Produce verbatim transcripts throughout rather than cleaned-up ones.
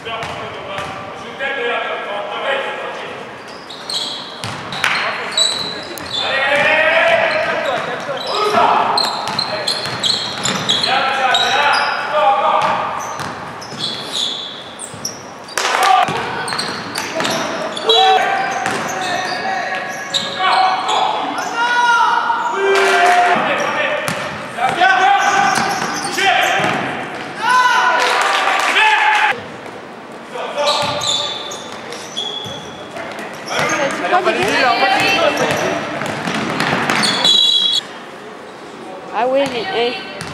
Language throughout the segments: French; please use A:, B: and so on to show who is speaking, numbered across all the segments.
A: Ah oui, mais...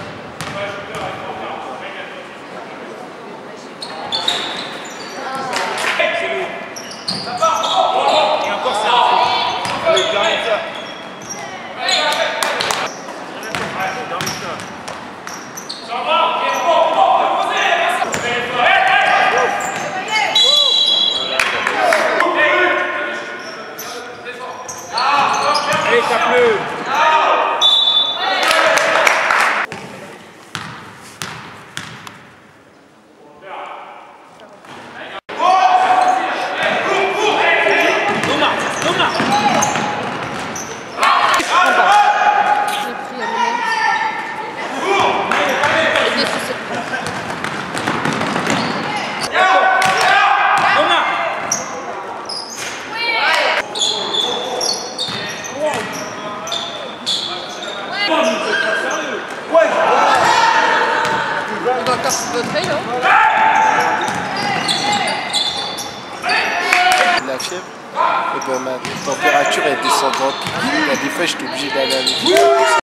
B: Allez, tape-le!
A: On doit encore se voter, là.
C: La fièvre, et ben, ma température est descendante. Il y a des fois, j'étais obligé d'aller à l'hôpital.